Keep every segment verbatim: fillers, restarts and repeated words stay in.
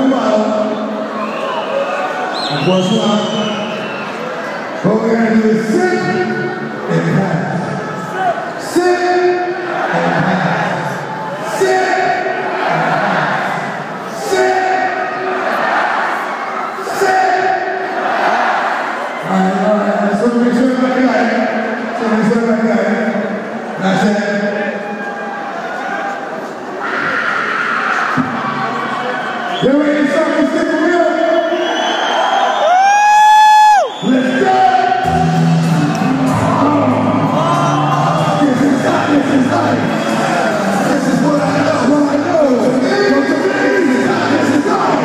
the bottom. And push one. What we're going to do is sit and pass. Sit and pass. Sit and pass. Sit. Sit. All right, all right. So make sure everybody got it. So make sure everybody got it. That's it. You ready to start this thing for real? Let's go! This is not, this is life. This is what I know, what I know. Come to me, this is not, this is life.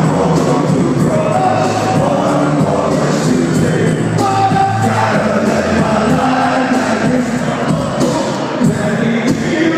Gotta let my life like this. Let me feel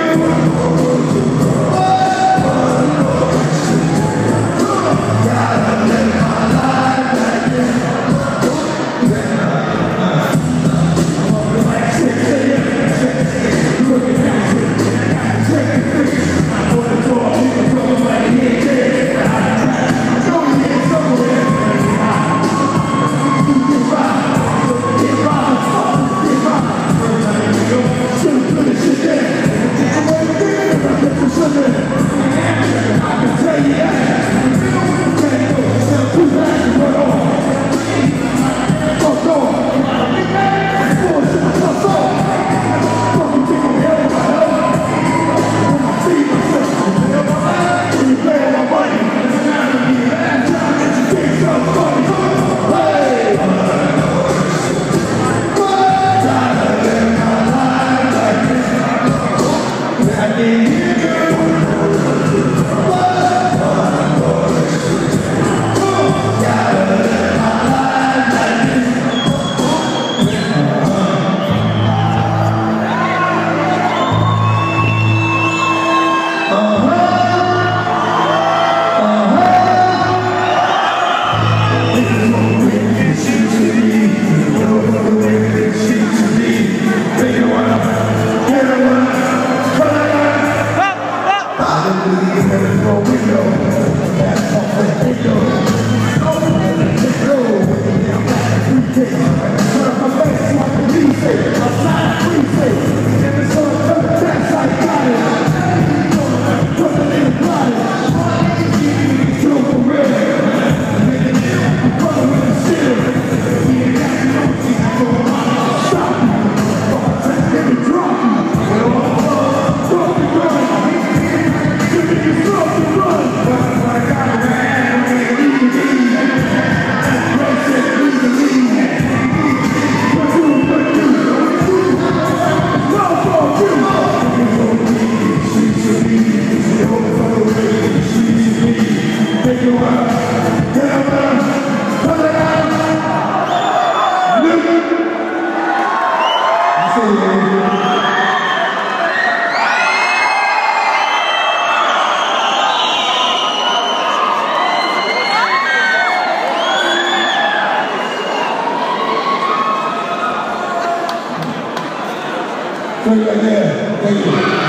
Right there. Thank you.